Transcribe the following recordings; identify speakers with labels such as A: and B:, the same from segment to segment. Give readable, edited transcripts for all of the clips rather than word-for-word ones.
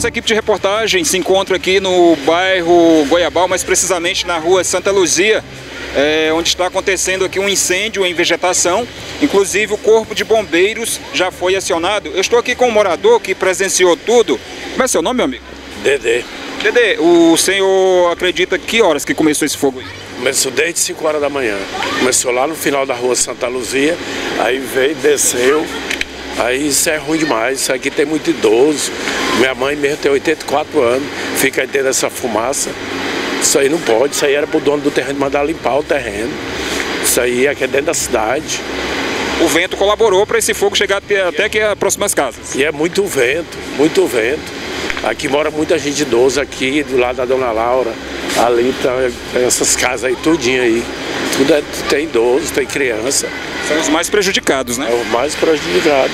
A: Nossa equipe de reportagem se encontra aqui no bairro Goiabal, mais precisamente na rua Santa Luzia, onde está acontecendo aqui um incêndio em vegetação. Inclusive o corpo de bombeiros já foi acionado. Eu estou aqui com um morador que presenciou tudo. Como é seu nome, meu amigo?
B: Dedê.
A: Dedê, o senhor acredita que horas que começou esse fogo aí?
B: Começou desde 5 horas da manhã. Começou lá no final da rua Santa Luzia, aí veio, desceu. Aí isso é ruim demais, isso aqui tem muito idoso. Minha mãe mesmo tem 84 anos, fica aí dentro dessa fumaça. Isso aí não pode, isso aí era pro dono do terreno mandar limpar o terreno. Isso aí aqui é dentro da cidade.
A: O vento colaborou para esse fogo chegar até aqui as próximas casas.
B: E é muito vento, muito vento. Aqui mora muita gente idosa aqui, do lado da Dona Laura. Ali tá essas casas aí, tudinho aí. Tudo tem idoso, tem criança.
A: São os mais prejudicados, né?
B: É o mais prejudicado.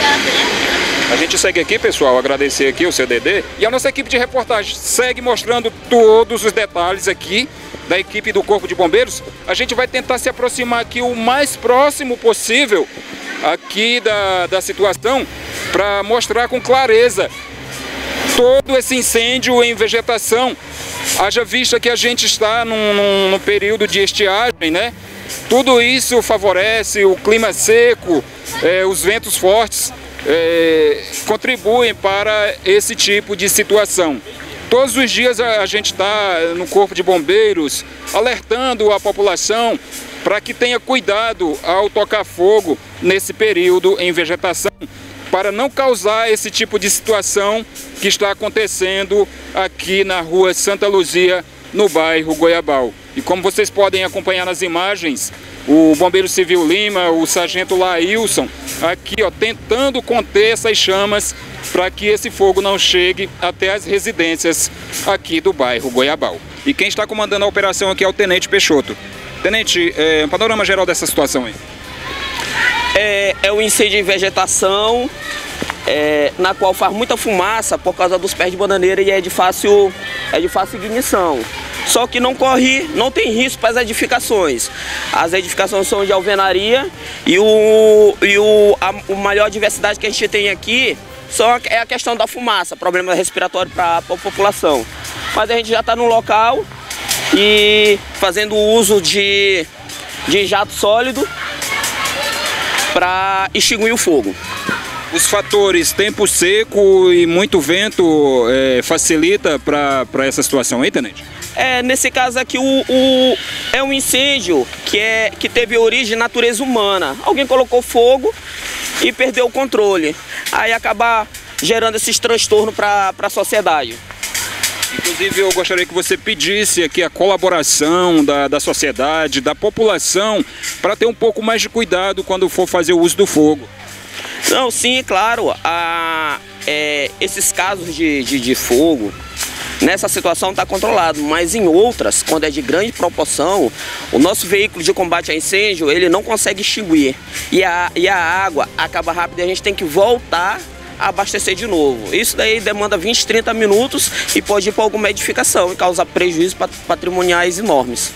A: A gente segue aqui, pessoal, agradecer aqui o seu Dedê. E a nossa equipe de reportagem segue mostrando todos os detalhes aqui da equipe do Corpo de Bombeiros. A gente vai tentar se aproximar aqui o mais próximo possível aqui da situação para mostrar com clareza todo esse incêndio em vegetação. Haja vista que a gente está num período de estiagem, né? Tudo isso favorece o clima seco, os ventos fortes contribuem para esse tipo de situação. Todos os dias a gente está no Corpo de Bombeiros alertando a população para que tenha cuidado ao tocar fogo nesse período em vegetação, para não causar esse tipo de situação que está acontecendo aqui na rua Santa Luzia, no bairro Goiabal. E como vocês podem acompanhar nas imagens, o Bombeiro Civil Lima, o Sargento Laílson, aqui tentando conter essas chamas para que esse fogo não chegue até as residências aqui do bairro Goiabal. E quem está comandando a operação aqui é o Tenente Peixoto. Tenente, um panorama geral dessa situação aí.
C: É um incêndio em vegetação, na qual faz muita fumaça por causa dos pés de bananeira e é de fácil ignição. Só que não tem risco para as edificações. As edificações são de alvenaria e a maior diversidade que a gente tem aqui é a questão da fumaça, problema respiratório para a população. Mas a gente já está no local e fazendo uso de jato sólido para extinguir o fogo.
A: Os fatores tempo seco e muito vento facilita para essa situação aí, Tenente?
C: Nesse caso aqui é um incêndio que teve origem de natureza humana. Alguém colocou fogo e perdeu o controle. Aí acaba gerando esses transtornos para a sociedade.
A: Inclusive eu gostaria que você pedisse aqui a colaboração da sociedade, da população, para ter um pouco mais de cuidado quando for fazer o uso do fogo.
C: Não, sim, claro. Esses casos de fogo, nessa situação está controlado, mas em outras, quando é de grande proporção, o nosso veículo de combate a incêndio, ele não consegue extinguir. E a água acaba rápido e a gente tem que voltar a abastecer de novo. Isso daí demanda 20, 30 minutos e pode ir para alguma edificação e causar prejuízos patrimoniais enormes.